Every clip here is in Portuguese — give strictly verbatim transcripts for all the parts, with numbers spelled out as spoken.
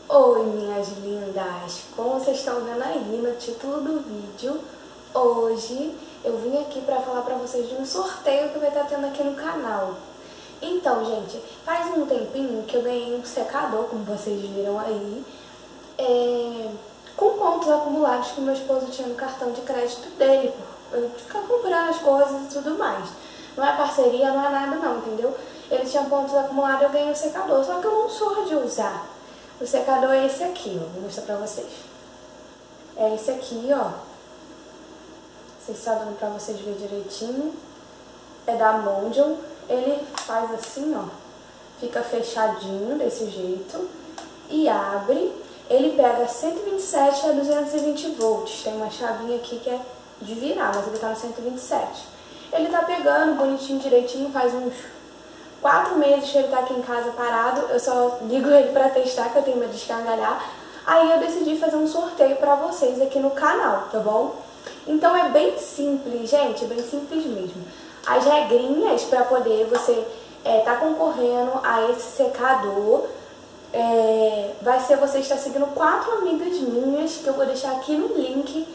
Oi, minhas lindas! Como vocês estão vendo aí no título do vídeo, hoje eu vim aqui para falar para vocês de um sorteio que vai estar tendo aqui no canal. Então, gente, faz um tempinho que eu ganhei um secador, como vocês viram aí, é, com pontos acumulados que meu esposo tinha no cartão de crédito dele, por eu ficar comprando as coisas e tudo mais. Não é parceria, não é nada não, entendeu? Ele tinha pontos acumulados e eu ganhei um secador, só que eu não sou de usar. O secador é esse aqui, ó. Vou mostrar pra vocês. É esse aqui, ó. Vocês estão dando pra vocês verem direitinho. É da Mondial. Ele faz assim, ó. Fica fechadinho desse jeito. E abre. Ele pega cento e vinte e sete a duzentos e vinte volts. Tem uma chavinha aqui que é de virar, mas ele tá no cento e vinte e sete. Ele tá pegando bonitinho, direitinho, faz uns quatro meses que ele tá aqui em casa parado. Eu só ligo ele pra testar, que eu tenho medo de escangalhar. Aí eu decidi fazer um sorteio pra vocês aqui no canal, tá bom? Então é bem simples, gente, é bem simples mesmo. As regrinhas pra poder você é, tá concorrendo a esse secador é, vai ser você estar seguindo quatro amigas minhas, que eu vou deixar aqui no link,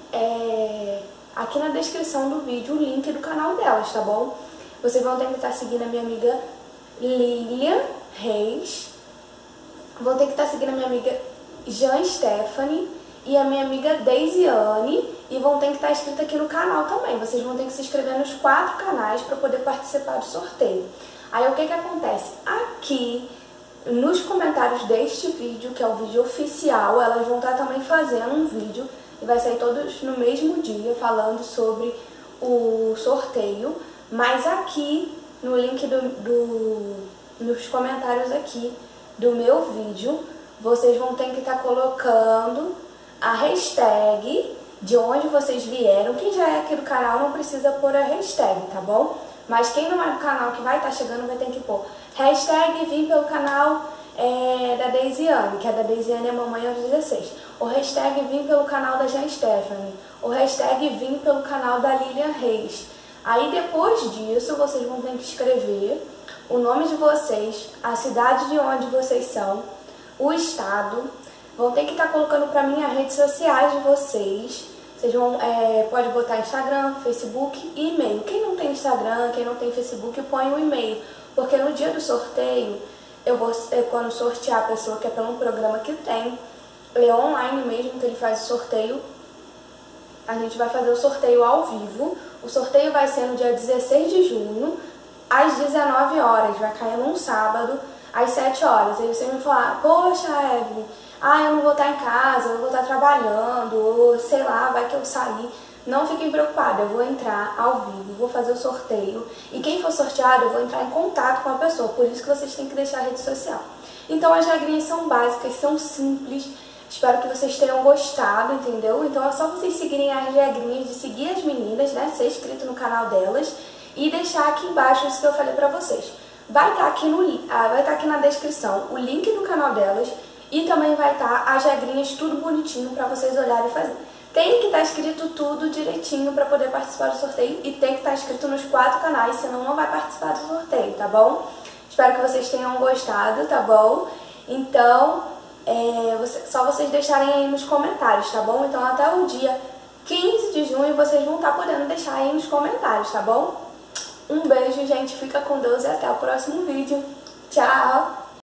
é, aqui na descrição do vídeo, o link do canal delas, tá bom? Vocês vão ter que estar seguindo a minha amiga Lilian Reis, vão ter que estar seguindo a minha amiga Jan Stephanie e a minha amiga Deisiane, e vão ter que estar inscritos aqui no canal também. Vocês vão ter que se inscrever nos quatro canais para poder participar do sorteio. Aí o que que acontece? Aqui nos comentários deste vídeo, que é o vídeo oficial, elas vão estar também fazendo um vídeo, e vai sair todos no mesmo dia, falando sobre o sorteio. Mas aqui, no link do, do, nos comentários aqui do meu vídeo, vocês vão ter que estar colocando a hashtag de onde vocês vieram. Quem já é aqui do canal não precisa pôr a hashtag, tá bom? Mas quem não é do canal que vai estar chegando vai ter que pôr hashtag vim pelo canal é, da Deisiane, que é da Deisiane é mamãe aos dezesseis. O hashtag vim pelo canal da Jan Stephanie. O hashtag vim pelo canal da Lilian Reis. Aí depois disso, vocês vão ter que escrever o nome de vocês, a cidade de onde vocês são, o estado. Vão ter que estar colocando para mim as redes sociais de vocês. Vocês vão, é, pode botar Instagram, Facebook e e-mail. Quem não tem Instagram, quem não tem Facebook, põe o e-mail. Porque no dia do sorteio, eu vou, quando sortear a pessoa, que é pelo programa que tem, é online mesmo que ele faz o sorteio, a gente vai fazer o sorteio ao vivo. O sorteio vai ser no dia dezesseis de junho, às dezenove horas. Vai cair num sábado, às sete horas. Aí você me falar, poxa, Evelyn, ah, eu não vou estar em casa, eu vou estar trabalhando, ou sei lá, vai que eu sair. Não fiquem preocupados, eu vou entrar ao vivo, vou fazer o sorteio. E quem for sorteado, eu vou entrar em contato com a pessoa. Por isso que vocês têm que deixar a rede social. Então as regrinhas são básicas, são simples. Espero que vocês tenham gostado, entendeu? Então é só vocês seguirem as regrinhas de seguir as meninas, né? Ser inscrito no canal delas e deixar aqui embaixo isso que eu falei pra vocês. Vai estar aqui, no, ah, vai estar aqui na descrição o link do canal delas e também vai estar as regrinhas tudo bonitinho pra vocês olharem e fazer. Tem que estar escrito tudo direitinho pra poder participar do sorteio e tem que estar escrito nos quatro canais, senão não vai participar do sorteio, tá bom? Espero que vocês tenham gostado, tá bom? Então... É, você, só vocês deixarem aí nos comentários, tá bom? Então até o dia quinze de junho vocês vão estar podendo deixar aí nos comentários, tá bom? Um beijo, gente, fica com Deus e até o próximo vídeo. Tchau!